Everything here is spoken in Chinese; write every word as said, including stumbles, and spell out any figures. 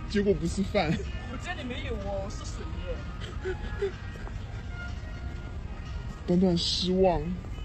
结果不是饭。 我这里没有哦，是水耶。 短短失望。